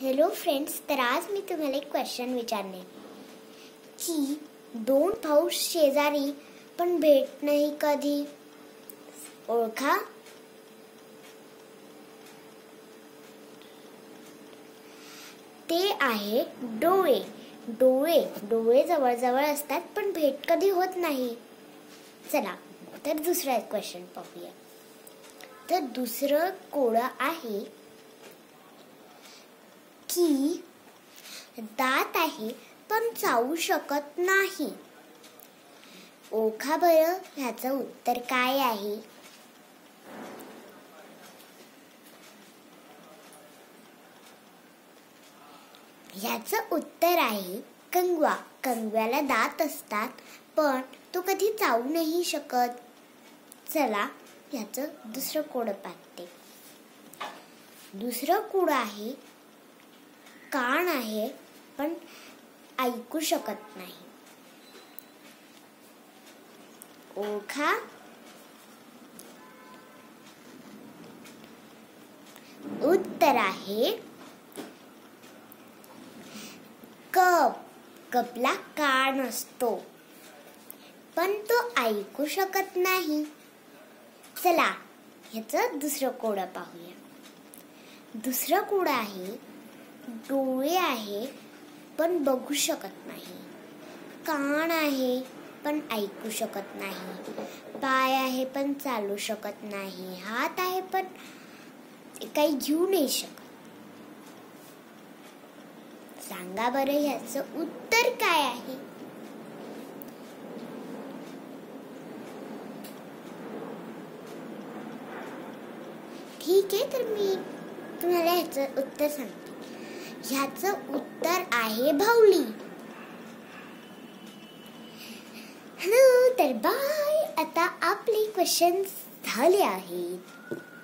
Hello friends, तर आज मी तुम्हाला एक क्वेश्चन विचारणे की दोन भाऊ शेजारी पण भेट नाही कधी, ओळखा. ते आहे डोळे. डोळे डोळे जवळजवळ असतात पण भेट कधी होत नाही. चला तर दुसरा क्वेश्चन पाहूया. तर दुसरं कोडं आहे की दात आहे पण चावू शकत नाही. ओळखा बरं, ह्याचं उत्तर काय आहे? ह्याचं उत्तर आहे कंगवा. कंगव्याला दात असतात पण तो कधी चावू नाही शकत. चला ह्याचं दुसरं कोड पाहते. दुसरं कोड आहे कान आहे पण ऐकू शकत नाही. ओळखा. उत्तर आहे कप. कपला कान असतो पण तो ऐकू शकत नाही. चला ह्याचं दुसरं कोड पाहूया. दुसरं कोड आहे डोळे आहे पण बघू शकत नाही. कान आहे पण ऐकू शकत नाही. पाय आहे पण चालू शकत नाही. हात आहे पण काही घेऊ नाही शकत. सांगा बरं ह्याचं उत्तर काय आहे? ठीक आहे, तर मी तुम्हाला ह्याचं उत्तर सांगते. ह्याचं उत्तर आहे बाहुली. तर बाय. आता आपले क्वेश्चन झाले आहेत.